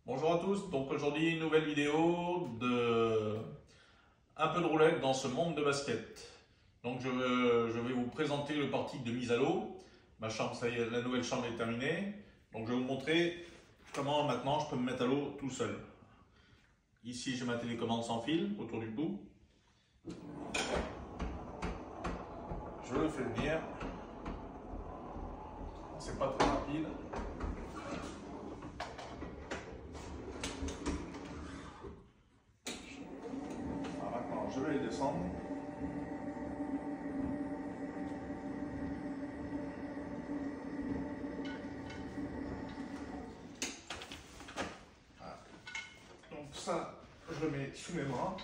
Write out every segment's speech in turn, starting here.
Bonjour à tous, donc aujourd'hui une nouvelle vidéo de un peu de roulette dans ce monde de basket. Donc je vais vous présenter le portique de mise à l'eau. Ma chambre, ça y est, la nouvelle chambre est terminée. Donc je vais vous montrer comment maintenant je peux me mettre à l'eau tout seul. Ici j'ai ma télécommande sans fil autour du cou. Je le fais venir. C'est pas très rapide. Je vais les descendre. Voilà. Donc ça, je le mets sous mes bras.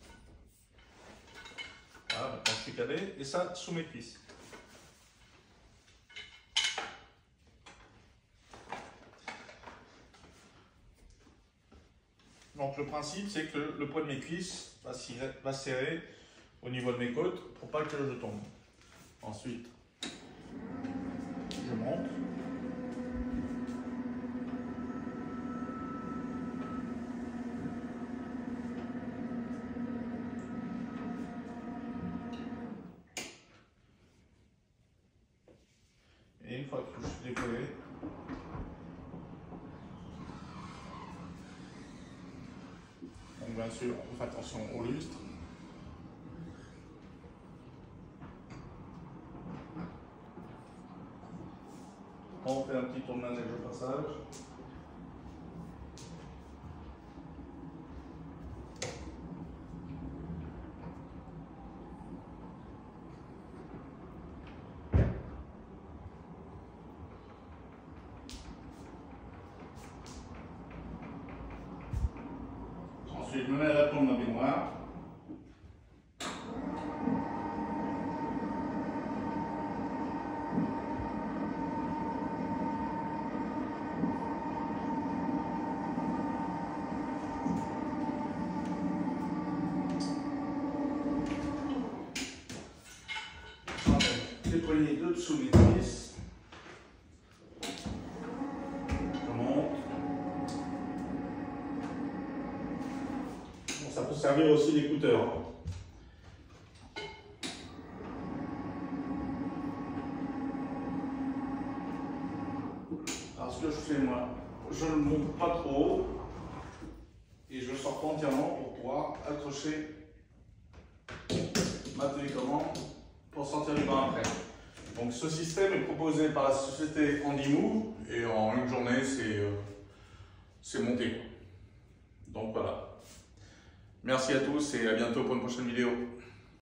Voilà, maintenant je suis calé. Et ça, sous mes cuisses. Donc le principe, c'est que le poids de mes cuisses va serrer au niveau de mes côtes pour pas que je tombe. Ensuite, je monte. Et une fois que je suis décollé, donc bien sûr, on fait attention au lustre. On fait un petit tour de manège au passage. Ensuite, je me mets à la plombe de ma baignoire. Les poignets de dessous mes cuisses. Je monte. Bon, ça peut servir aussi d'écouteur. Alors ce que je fais moi, je ne monte pas trop haut et je sors pas entièrement pour pouvoir accrocher ma télécommande pour sortir du bain après. Donc ce système est proposé par la société Handymove et en une journée c'est monté. Donc voilà. Merci à tous et à bientôt pour une prochaine vidéo.